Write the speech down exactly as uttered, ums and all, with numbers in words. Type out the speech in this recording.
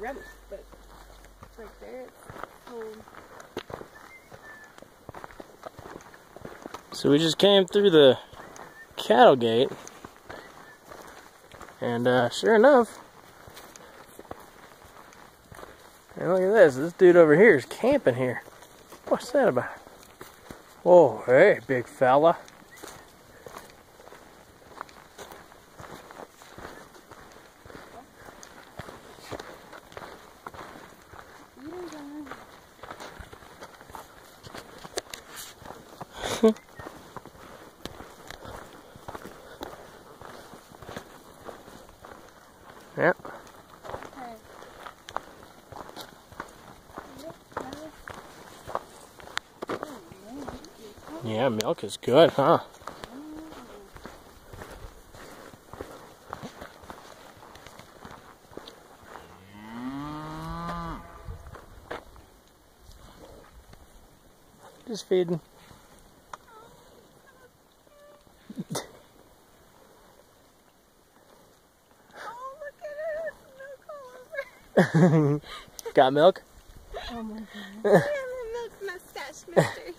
rubbish, but it's right there. It's home. So we just came through the cattle gate, and uh, sure enough, and look at this, this dude over here is camping here. What's that about? Whoa, hey, big fella. Yeah. Yeah, milk is good, huh? Just feeding. Got milk? Oh my god. I have a milk mustache, mister.